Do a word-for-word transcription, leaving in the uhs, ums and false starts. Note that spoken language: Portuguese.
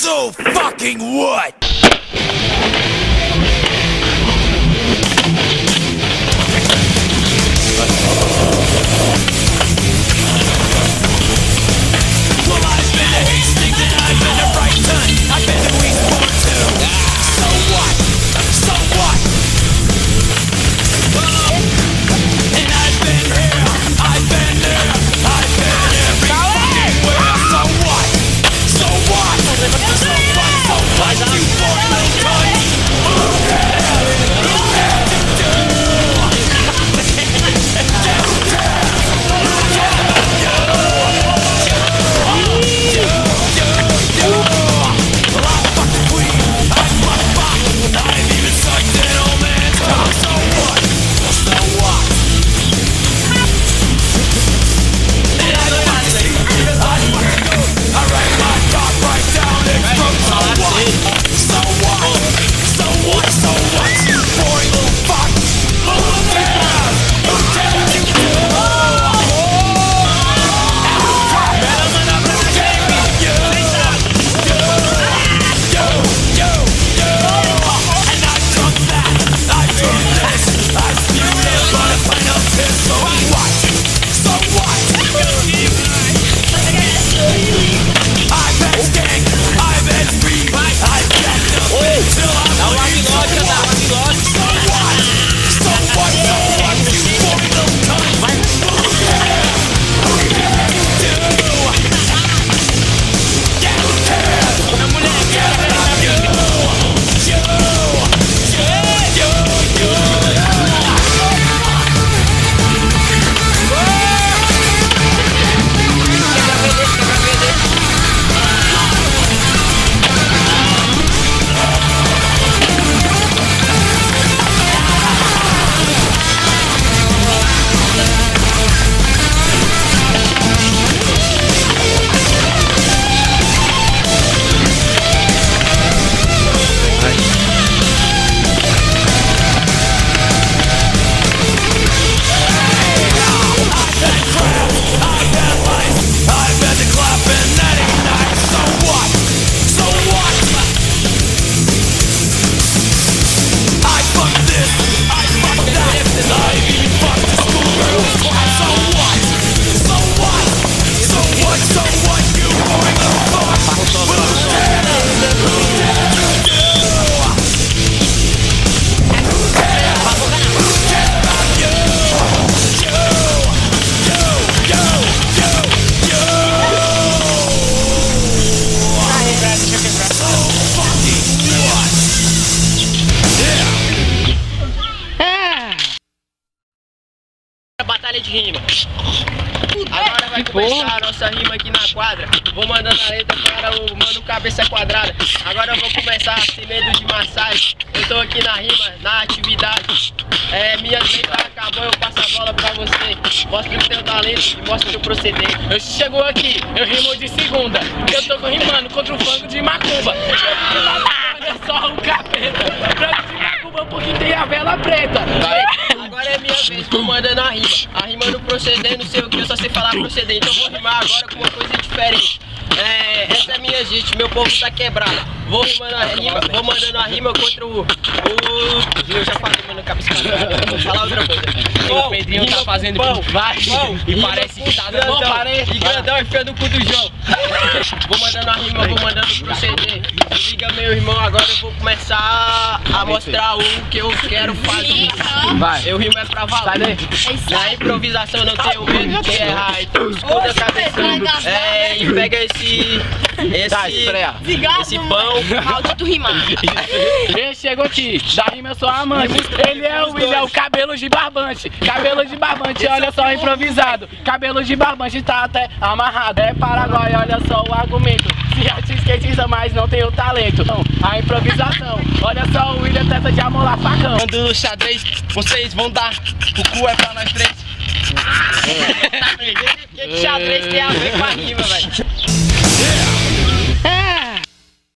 So fucking what? Well, I've been to Hastings and I've been to Brighton. I've been to Eastport too. So what? So what? Oh. And I've been here, I've been there, I've been every fucking where. So what? So what? So what? So what? You poor little cunt. Who cares? Who cares you do? Batalha de rima. Agora vai começar a nossa rima aqui na quadra. Vou mandando a letra para o mano cabeça quadrada. Agora eu vou começar sem medo de massagem. Eu tô aqui na rima, na atividade. É, minha letra acabou, eu passo a bola pra você. Mostra o seu talento e mostra o seu proceder. Eu chego aqui, eu rimo de segunda. Eu tô rimando contra o fango de macumba. Olha só o capeta. Branco de macumba porque tem a vela preta. Agora é minha vez, vou mandando a rima. A rima no proceder, não sei o que, eu só sei falar proceder. Então vou rimar agora com uma coisa diferente. É, essa é a minha gente, meu povo tá quebrado. Vou rimando a rima, vou mandando a rima contra o... o eu já falei, mano, cabeça. Vou falar outra coisa. Pão, o Pedrinho tá fazendo pão, vai, pão, e parece que tá dando parede. E grandão enfiando o cu do João. Vou mandando a rima, vou mandando proceder. Liga, meu irmão, agora eu vou começar a mostrar o que eu quero fazer. Vai. Eu rimo é pra valer. Na improvisação não tenho medo de errar. Então escuta a cabeça. É, e pega esse... Esse... Esse pão. Maldito rimar. Ele chegou aqui, da rima eu sou amante. Ele é o William, o cabelo de barbante. Cabelo de barbante, olha só, improvisado. Cabelo de barbante tá até amarrado. É Paraguai, olha só o argumento. Se acha skatista, mas não tem o talento. Então, a improvisação, olha só o William testa de amolar facão. Quando o xadrez, vocês vão dar. O cu é pra nós três. O que xadrez tem a ver com a rima, velho?